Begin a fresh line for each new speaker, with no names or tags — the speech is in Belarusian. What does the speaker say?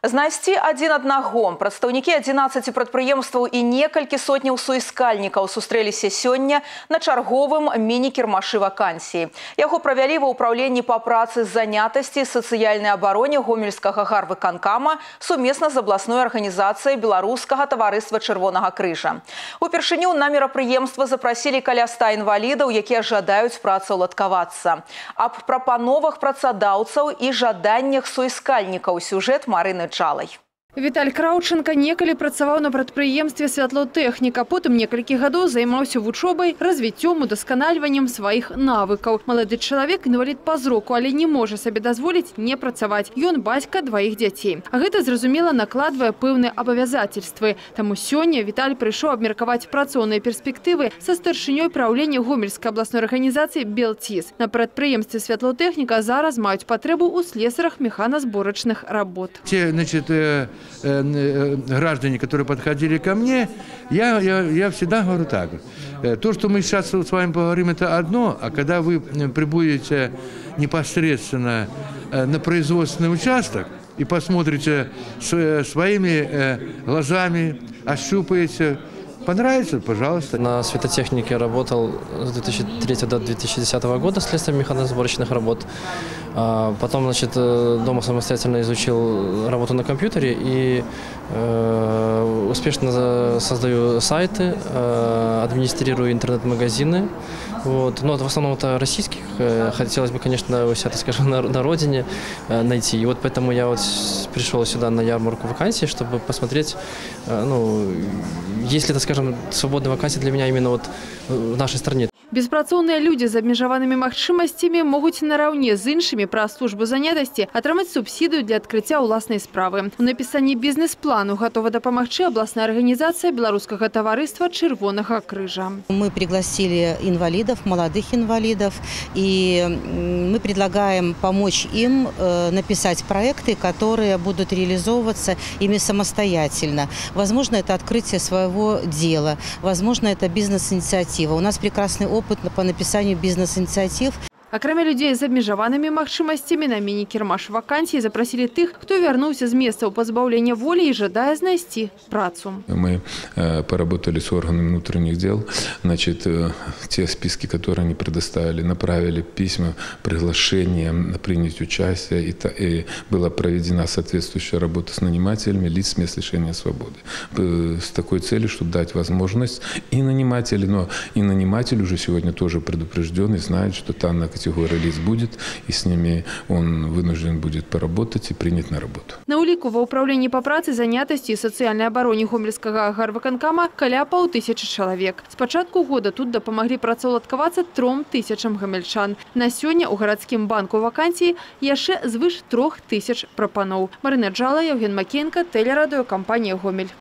Знайсці адзін аднаго. Прадстаўнікі 11 прадпрыемстваў і некалькі сотняў суіскальнікаў сустрэліся сёння на чарговым міні-кірмашы вакансій. Яго правялі ва ўпраўленні па працы з занятасці і сацыяльнай абароне Гомельскага гарвыканкама сумесна з абласной арганізацыяй Беларускага таварыства Чырвонага крыжа. Упершыню на мерапрыемства запрасілі каля 100 інвалідаў, якія жадаюць працаўладкавацца. Аб прапановах працадаўцаў і жаданнях суіскальнікаў сюжэт Марыны Чалай.
Віталь Краўченка некалі працаваў на прадпрыемстве «Святлотэхніка», потым некалькі гадоў займаўся вучобай, развіццём, удасканальваннем сваіх навыкаў. Малады чалавек інвалід па зроку, але не можа сабе дазволіць не працаваць. Ён бацька дваіх дзяцей. А гэта, зразумела, накладвае пэўныя абавязацельствы. Таму сёння Віталь прыйшоў абмеркаваць працоўныя перспектывы са старшынёй праўлення Гомельскай абласной арганізацыі «Белтис». На прадпрыемстве «Святлотэхніка» зараз маюць патрэбу ў слесарах механазборачных работ.
Граждане, которые подходили ко мне, я всегда говорю так. То, что мы сейчас с вами поговорим, это одно, а когда вы прибудете непосредственно на производственный участок и посмотрите своими глазами, ощупаете, понравится, пожалуйста.
На светотехнике работал с 2003 до 2010 года слесарем механосборочных работ. Потом, значит, дома самостоятельно изучил работу на компьютере и успешно создаю сайты, администрирую интернет-магазины. Вот. Но в основном это российских. Хотелось бы, конечно, у себя, так скажем, на родине найти. И вот поэтому я вот пришел сюда на ярмарку вакансий, чтобы посмотреть, ну, есть ли, так скажем, свободные вакансии для меня именно вот в нашей стране.
Беспрацоўныя людзі з абмежаванымі магчымасцямі могуць нараўне з іншымі праз службу занятасці атрымаць субсідыю для адкрыцця ўласнай справы. У напісанні бізнес-плану гатова дапамагчы абласная арганізацыя Беларускага таварыства Чырвонага крыжа.
Мы пригласили инвалидов, молодых инвалидов, и мы предлагаем помочь им написать проекты, которые будут реализовываться ими самостоятельно. Возможно, это открытие своего дела, возможно, это бизнес-инициатива. У нас прекрасный опыт по написанию бизнес-инициатив.
Акрамя людзей з абмежаванымі магчымасцямі на міні-кірмаш вакансій запрасілі тых, хто вярнуўся з месцаў пазбаўлення волі і жадае знайсці працу.
Мы поработали с органами внутренних дел. Значит, те списки, которые они предоставили, направили письма, приглашения принять участие. И была проведена соответствующая работа с нанимателями лиц с мест лишения свободы. С такой целью, чтобы дать возможность и нанимателю, но и наниматель уже сегодня тоже предупрежден и знает, что там на категория лиц будет, и с ними он вынужден будет поработать и принять на работу.
На уліку ва ўпраўленні па працы, занятасці і сацыяльнай абароне Гомельскага гарвыканкама каля 500 чалавек. З пачатку года тут дапамаглі працаўладкавацца 3000 гамельчан. На сёння ў гарадскім банку вакансій яшчэ звыш 3000 прапаноў. Марына Чалай, Евген Макеенко, тэлерадыёкампанія Гомель.